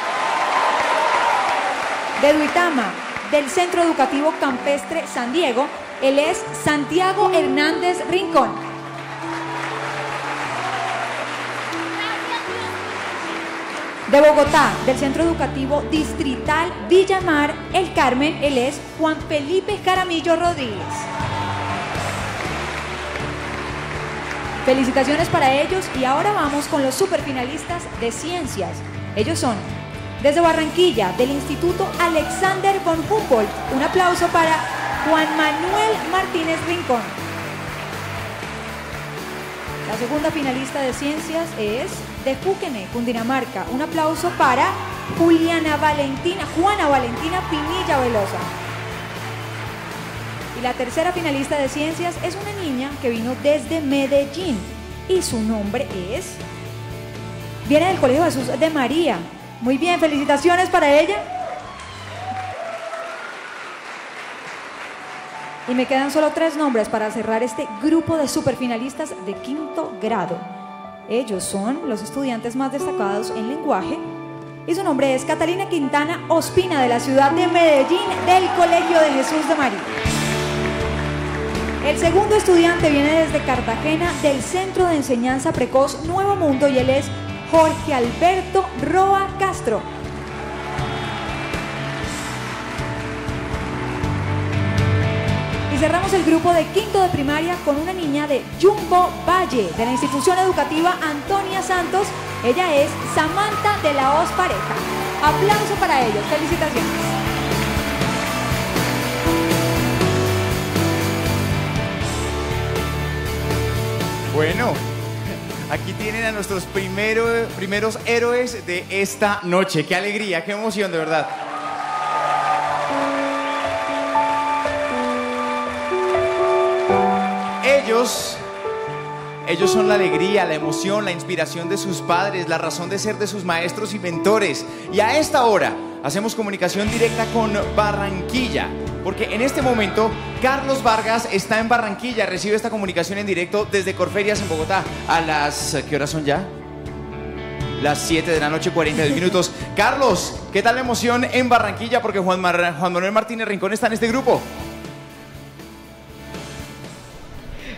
De Duitama, del Centro Educativo Campestre San Diego, él es Santiago Hernández Rincón. De Bogotá, del Centro Educativo Distrital Villamar El Carmen, él es Juan Felipe Jaramillo Rodríguez. Felicitaciones para ellos y ahora vamos con los superfinalistas de ciencias. Ellos son desde Barranquilla, del Instituto Alexander von Humboldt. Un aplauso para Juan Manuel Martínez Rincón. La segunda finalista de ciencias es de Cúquene, Cundinamarca. Un aplauso para Juliana Valentina, Juana Valentina Pinilla Velosa. Y la tercera finalista de ciencias es una niña que vino desde Medellín y su nombre es, viene del Colegio Jesús de María. Muy bien, felicitaciones para ella. Y me quedan solo tres nombres para cerrar este grupo de superfinalistas de quinto grado. Ellos son los estudiantes más destacados en lenguaje y su nombre es Catalina Quintana Ospina, de la ciudad de Medellín, del Colegio de Jesús de María. El segundo estudiante viene desde Cartagena, del Centro de Enseñanza Precoz Nuevo Mundo, y él es Jorge Alberto Roa Castro. Y cerramos el grupo de quinto de primaria con una niña de Jumbo Valle, de la institución educativa Antonia Santos. Ella es Samantha de la Hoz Pareja. Aplauso para ellos. Felicitaciones. Bueno, aquí tienen a nuestros primero, primeros héroes de esta noche. Qué alegría, qué emoción, de verdad. Ellos, ellos son la alegría, la emoción, la inspiración de sus padres, la razón de ser de sus maestros y mentores. Y a esta hora hacemos comunicación directa con Barranquilla, porque en este momento Carlos Vargas está en Barranquilla, recibe esta comunicación en directo desde Corferias en Bogotá. A las... ¿qué horas son ya? Las siete de la noche, cuarenta y dos minutos. Carlos, ¿qué tal la emoción en Barranquilla? Porque Juan, Mar... Juan Manuel Martínez Rincón está en este grupo.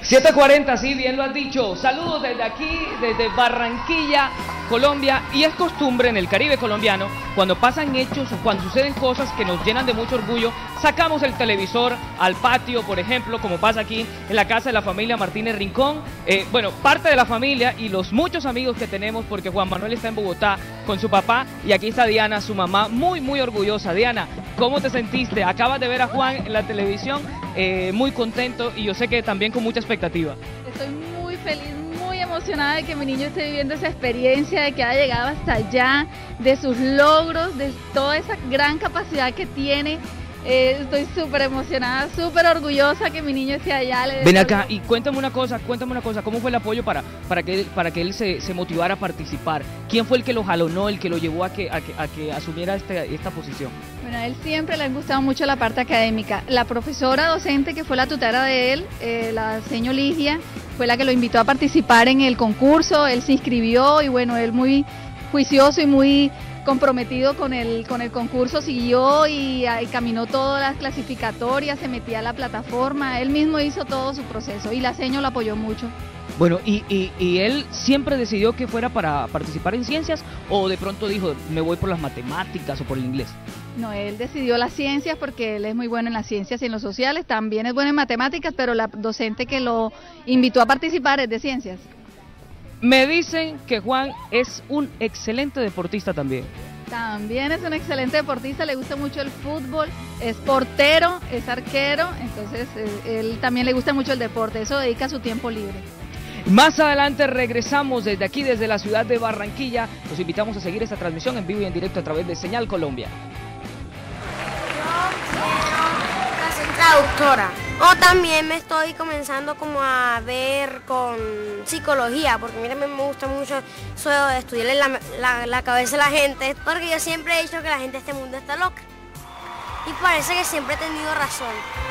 siete cuarenta, sí, bien lo has dicho. Saludos desde aquí, desde Barranquilla, Colombia. Y es costumbre en el Caribe colombiano, cuando pasan hechos o cuando suceden cosas que nos llenan de mucho orgullo, sacamos el televisor al patio, por ejemplo, como pasa aquí en la casa de la familia Martínez Rincón. Eh, bueno, parte de la familia y los muchos amigos que tenemos, porque Juan Manuel está en Bogotá con su papá y aquí está Diana, su mamá, muy, muy orgullosa. Diana, ¿cómo te sentiste? Acabas de ver a Juan en la televisión, eh, muy contento y yo sé que también con mucha expectativa. Estoy muy feliz, muy emocionada de que mi niño esté viviendo esa experiencia, de que haya llegado hasta allá, de sus logros, de toda esa gran capacidad que tiene. Eh, estoy súper emocionada, súper orgullosa que mi niño esté allá. Ven acá y cuéntame una cosa, cuéntame una cosa, ¿cómo fue el apoyo para, para que él, para que él se, se motivara a participar? ¿Quién fue el que lo jalonó, el que lo llevó a que, a que, a que asumiera este, esta posición? Bueno, a él siempre le ha gustado mucho la parte académica. La profesora docente que fue la tutera de él, eh, la señora Ligia, fue la que lo invitó a participar en el concurso. Él se inscribió y bueno, él muy juicioso y muy comprometido con el, con el concurso, siguió y, y caminó todas las clasificatorias, se metía a la plataforma, él mismo hizo todo su proceso y la seño lo apoyó mucho. Bueno, y, y, y él siempre decidió que fuera para participar en ciencias o de pronto dijo, me voy por las matemáticas o por el inglés. No, él decidió las ciencias porque él es muy bueno en las ciencias y en los sociales, también es bueno en matemáticas, pero la docente que lo invitó a participar es de ciencias. Me dicen que Juan es un excelente deportista también. También es un excelente deportista, le gusta mucho el fútbol, es portero, es arquero, entonces eh, él también le gusta mucho el deporte, eso dedica su tiempo libre. Más adelante regresamos desde aquí, desde la ciudad de Barranquilla. Los invitamos a seguir esta transmisión en vivo y en directo a través de Señal Colombia. Traductora. O también me estoy comenzando como a ver con psicología, porque mira, me gusta mucho eso de estudiarle la, la, la cabeza a la gente, porque yo siempre he dicho que la gente de este mundo está loca. Y parece que siempre he tenido razón.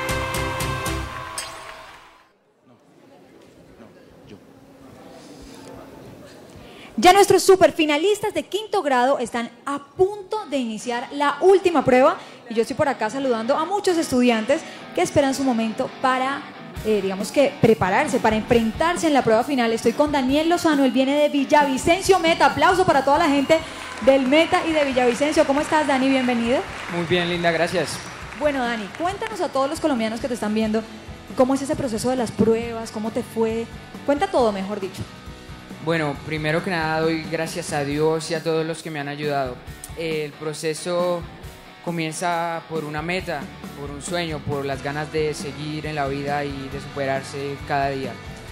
Ya nuestros superfinalistas de quinto grado están a punto de iniciar la última prueba y yo estoy por acá saludando a muchos estudiantes que esperan su momento para, eh, digamos que, prepararse, para enfrentarse en la prueba final. Estoy con Daniel Lozano, él viene de Villavicencio Meta. Aplauso para toda la gente del Meta y de Villavicencio. ¿Cómo estás, Dani? Bienvenido. Muy bien, Linda, gracias. Bueno, Dani, cuéntanos a todos los colombianos que te están viendo, ¿cómo es ese proceso de las pruebas? ¿Cómo te fue? Cuenta todo, mejor dicho. Bueno, primero que nada doy gracias a Dios y a todos los que me han ayudado. El proceso comienza por una meta, por un sueño, por las ganas de seguir en la vida y de superarse cada día.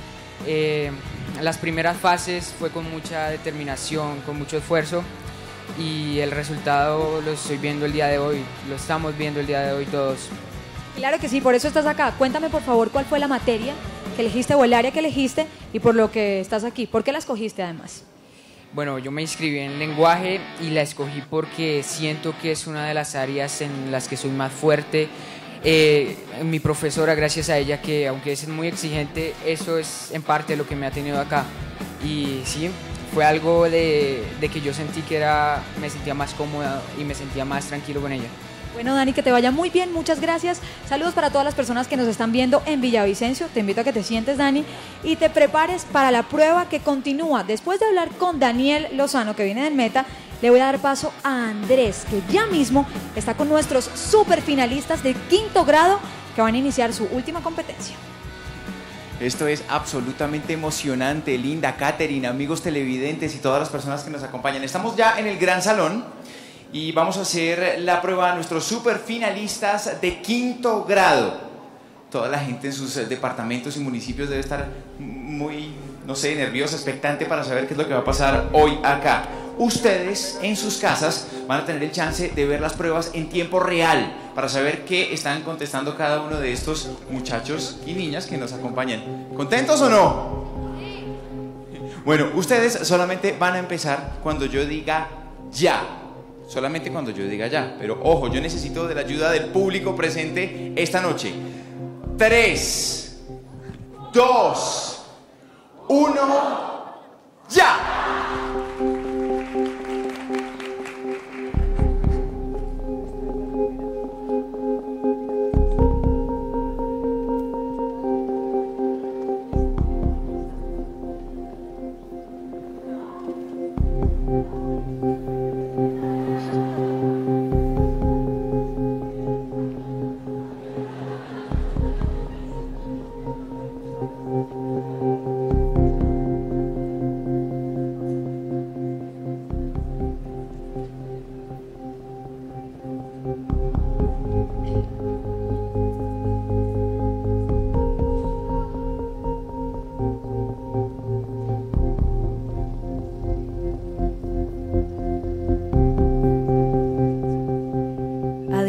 Eh, las primeras fases fue con mucha determinación, con mucho esfuerzo y el resultado lo estoy viendo el día de hoy, lo estamos viendo el día de hoy todos. Claro que sí, por eso estás acá. Cuéntame por favor cuál fue la materia que elegiste o el área que elegiste y por lo que estás aquí. ¿Por qué la escogiste además? Bueno, yo me inscribí en lenguaje y la escogí porque siento que es una de las áreas en las que soy más fuerte. Eh, mi profesora, gracias a ella, que aunque es muy exigente, eso es en parte lo que me ha tenido acá. Y sí, fue algo de, de que yo sentí que era, me sentía más cómoda y me sentía más tranquilo con ella. Bueno, Dani, que te vaya muy bien, muchas gracias. Saludos para todas las personas que nos están viendo en Villavicencio. Te invito a que te sientes, Dani, y te prepares para la prueba que continúa. Después de hablar con Daniel Lozano, que viene del Meta, le voy a dar paso a Andrés, que ya mismo está con nuestros superfinalistas de quinto grado que van a iniciar su última competencia. Esto es absolutamente emocionante, Linda, Katherine, amigos televidentes y todas las personas que nos acompañan. Estamos ya en el gran salón y vamos a hacer la prueba a nuestros superfinalistas de quinto grado. Toda la gente en sus departamentos y municipios debe estar muy, no sé, nerviosa, expectante para saber qué es lo que va a pasar hoy acá. Ustedes en sus casas van a tener el chance de ver las pruebas en tiempo real para saber qué están contestando cada uno de estos muchachos y niñas que nos acompañan. ¿Contentos o no? Bueno, ustedes solamente van a empezar cuando yo diga ya. Solamente cuando yo diga ya. Pero ojo, yo necesito de la ayuda del público presente esta noche. Tres, dos, uno, ya.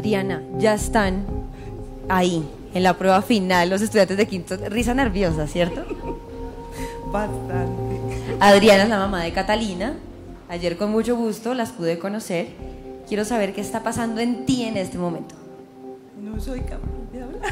Adriana, ya están ahí, en la prueba final, los estudiantes de quinto. Risa nerviosa, ¿cierto? Bastante. Adriana es la mamá de Catalina. Ayer con mucho gusto las pude conocer. Quiero saber qué está pasando en ti en este momento. No soy capaz de hablar.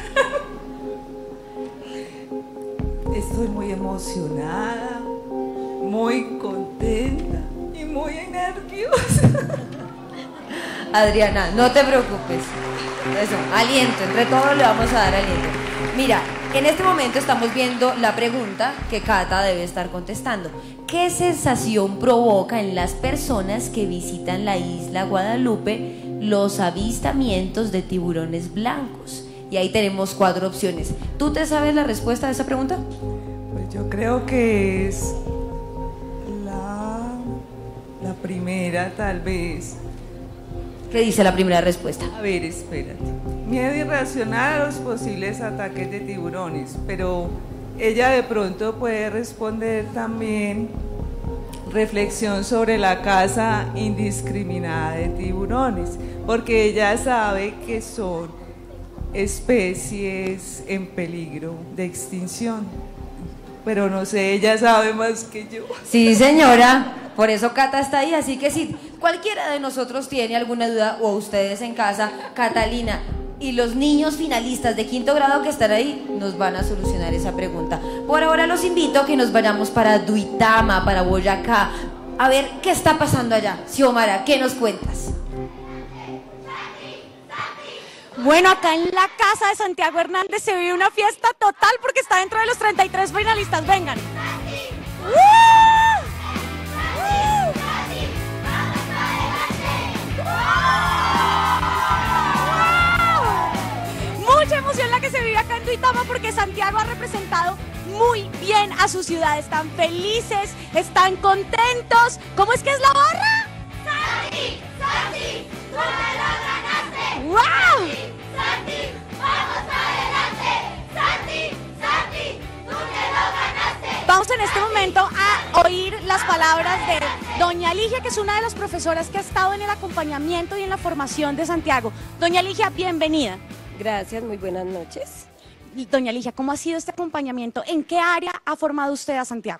Estoy muy emocionada, muy contenta y muy nerviosa. Adriana, no te preocupes. Eso, aliento, entre todos le vamos a dar aliento. Mira, en este momento estamos viendo la pregunta que Cata debe estar contestando. ¿Qué sensación provoca en las personas que visitan la isla Guadalupe los avistamientos de tiburones blancos? Y ahí tenemos cuatro opciones. ¿Tú te sabes la respuesta de esa pregunta? Pues yo creo que es la, la primera, tal vez. ¿Qué dice la primera respuesta? A ver, espérate. Miedo irracional a los posibles ataques de tiburones, pero ella de pronto puede responder también reflexión sobre la caza indiscriminada de tiburones, porque ella sabe que son especies en peligro de extinción. Pero no sé, ella sabe más que yo. Sí, señora, por eso Cata está ahí, así que si cualquiera de nosotros tiene alguna duda, o ustedes en casa, Catalina y los niños finalistas de quinto grado que están ahí, nos van a solucionar esa pregunta. Por ahora los invito a que nos vayamos para Duitama, para Boyacá, a ver qué está pasando allá. Xiomara, ¿qué nos cuentas? Bueno, acá en la casa de Santiago Hernández se vive una fiesta total porque está dentro de los treinta y tres finalistas. Vengan. Mucha emoción la que se vive acá en Duitama porque Santiago ha representado muy bien a su ciudad. Están felices, están contentos. ¿Cómo es que es la barra? ¡Santi! ¡Santi! ¡Tú me lo ganaste! ¡Wow! ¡Santi! ¡Vamos adelante! ¡Santi! ¡Santi! ¡Tú te lo ganaste! Vamos en este momento a oír las palabras de doña Ligia, que es una de las profesoras que ha estado en el acompañamiento y en la formación de Santiago. Doña Ligia, bienvenida. Gracias, muy buenas noches. Doña Ligia, ¿cómo ha sido este acompañamiento? ¿En qué área ha formado usted a Santiago?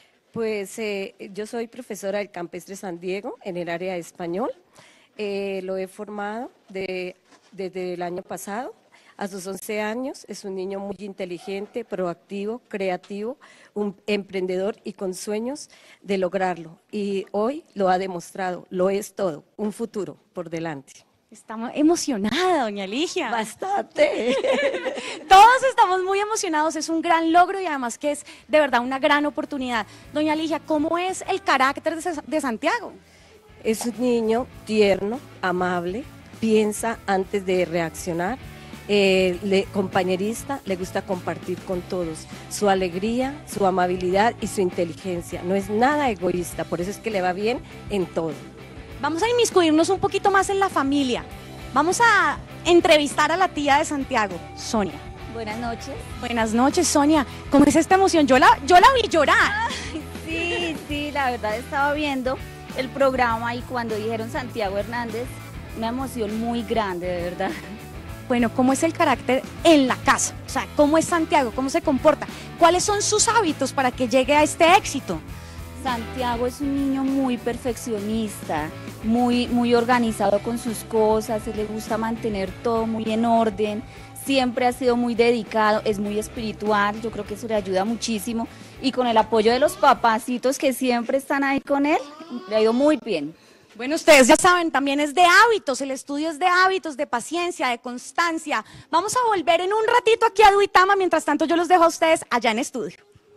Pues eh, yo soy profesora del Campestre San Diego en el área de español. Eh, lo he formado de, desde el año pasado. A sus once años es un niño muy inteligente, proactivo, creativo, un emprendedor y con sueños de lograrlo. Y hoy lo ha demostrado, lo es todo, un futuro por delante. Estamos emocionada, doña Ligia. Bastante. Todos estamos muy emocionados, es un gran logro y además que es de verdad una gran oportunidad. Doña Ligia, ¿cómo es el carácter de, de Santiago? Es un niño tierno, amable, piensa antes de reaccionar, eh, le, compañerista, le gusta compartir con todos. Su alegría, su amabilidad y su inteligencia. No es nada egoísta, por eso es que le va bien en todo. Vamos a inmiscuirnos un poquito más en la familia. Vamos a entrevistar a la tía de Santiago, Sonia. Buenas noches. Buenas noches, Sonia. ¿Cómo es esta emoción? Yo la, yo la vi llorar. Ay, sí, sí, la verdad estaba viendo el programa y cuando dijeron Santiago Hernández, una emoción muy grande, de verdad. Bueno, ¿cómo es el carácter en la casa? O sea, ¿cómo es Santiago? ¿Cómo se comporta? ¿Cuáles son sus hábitos para que llegue a este éxito? Santiago es un niño muy perfeccionista, muy, muy organizado con sus cosas, le gusta mantener todo muy en orden, siempre ha sido muy dedicado, es muy espiritual, yo creo que eso le ayuda muchísimo y con el apoyo de los papacitos que siempre están ahí con él, le ha ido muy bien. Bueno, ustedes ya saben, también es de hábitos, el estudio es de hábitos, de paciencia, de constancia. Vamos a volver en un ratito aquí a Duitama, mientras tanto yo los dejo a ustedes allá en estudio.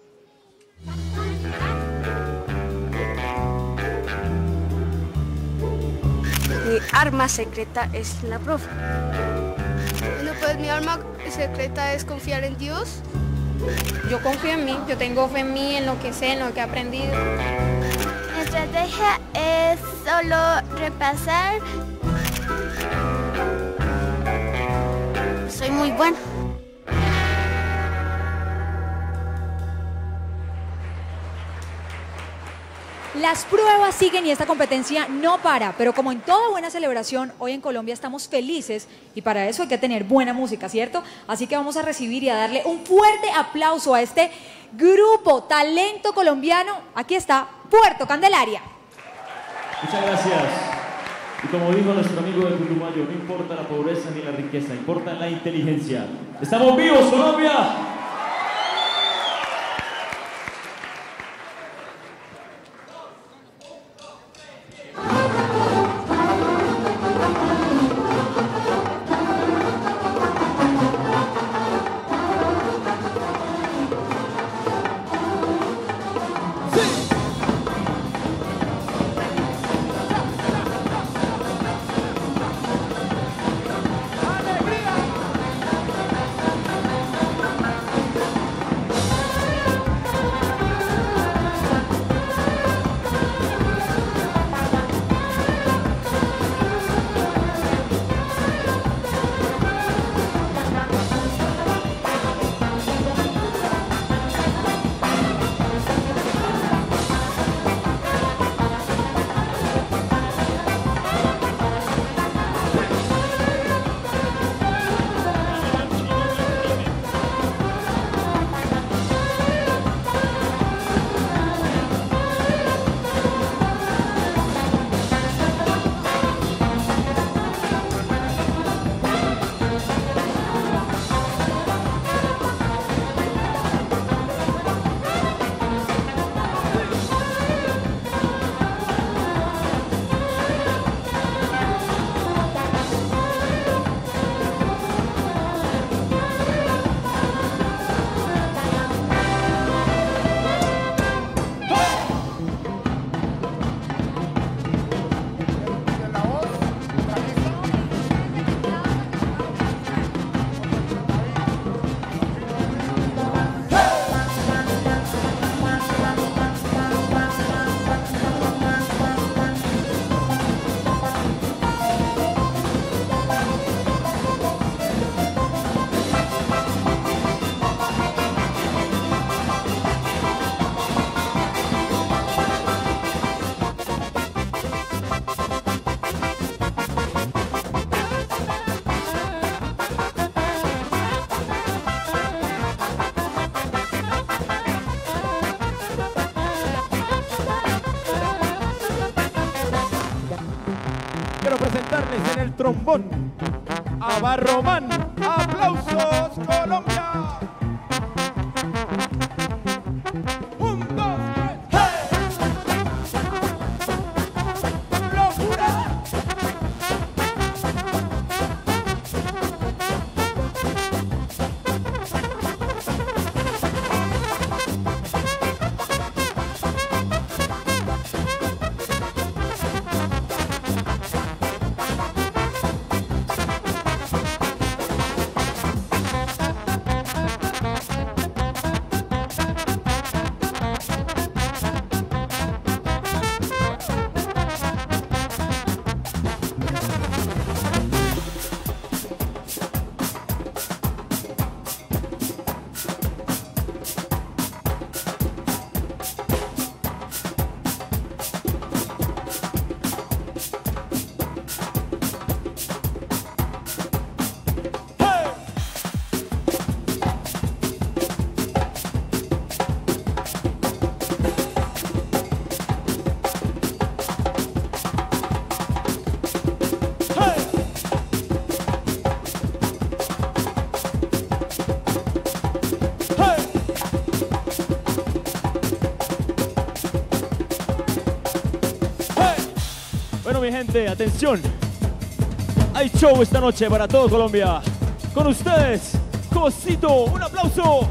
Mi arma secreta es la profe. Bueno, pues mi arma secreta es confiar en Dios. Yo confío en mí, yo tengo fe en mí, en lo que sé, en lo que he aprendido. Mi estrategia es solo repasar. Soy muy buena. Las pruebas siguen y esta competencia no para, pero como en toda buena celebración, hoy en Colombia estamos felices y para eso hay que tener buena música, ¿cierto? Así que vamos a recibir y a darle un fuerte aplauso a este grupo Talento Colombiano. Aquí está Puerto Candelaria. Muchas gracias. Y como dijo nuestro amigo de Putumayo, no importa la pobreza ni la riqueza, importa la inteligencia. ¡Estamos vivos, Colombia! Quiero presentarles en el trombón a Barromán. ¡Aplausos, Colombia! Un, dos, tres, ¡hey! ¡Locura! Bueno, mi gente, atención. Hay show esta noche para todo Colombia. Con ustedes, Cosito. Un aplauso.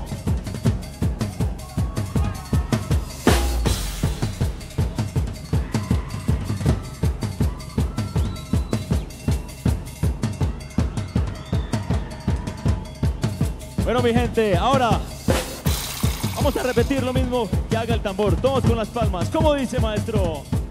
Bueno, mi gente, ahora vamos a repetir lo mismo que haga el tambor. Todos con las palmas. ¿Cómo dice, maestro?